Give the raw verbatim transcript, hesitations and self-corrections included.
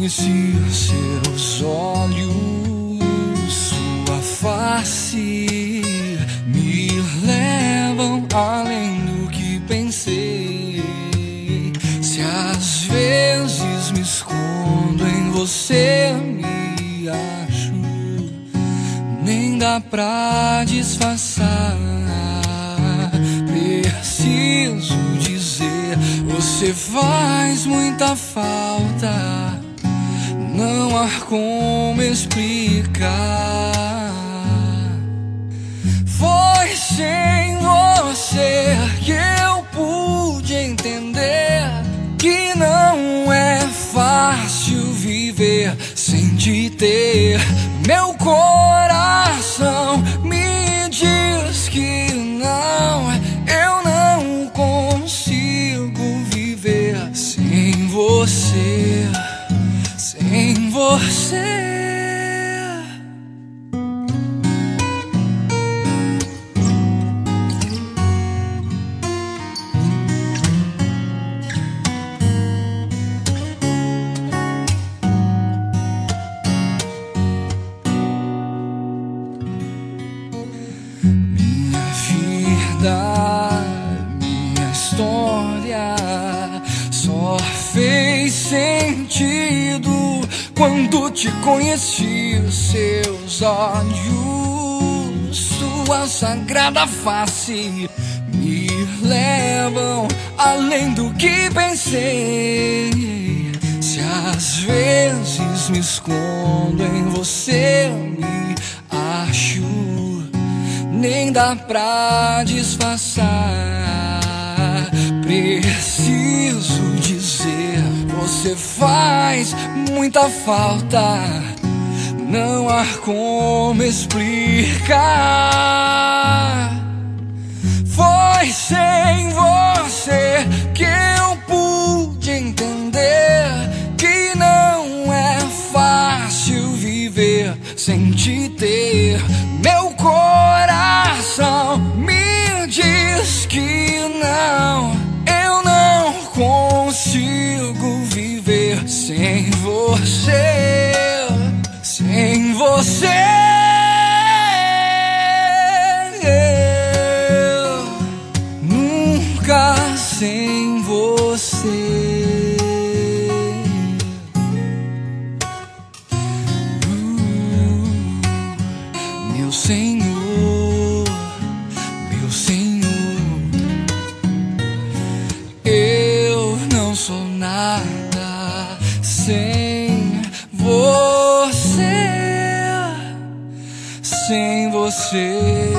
conhecer seus olhos, sua face me levam além do que pensei. Se às vezes me escondo em você, me acho, nem dá pra disfarçar. Preciso dizer, você faz muita falta, não há como explicar. Foi sem você que eu pude entender que não é fácil viver sem te ter. Meu coração me diz que não, eu não consigo viver sem você, sem você. Minha história só fez sentido quando te conheci. Seus olhos, sua sagrada face me levam além do que pensei. Se às vezes me escondo em você, me acho, nem dá pra disfarçar. Preciso dizer, você faz muita falta, não há como explicar. Foi sem você que eu pude entender que não é fácil viver sem te ter. Meu coração me diz que não, eu não consigo viver sem você, sem você. Nunca sem você. Meu Senhor, meu Senhor, eu não sou nada sem você, sem você.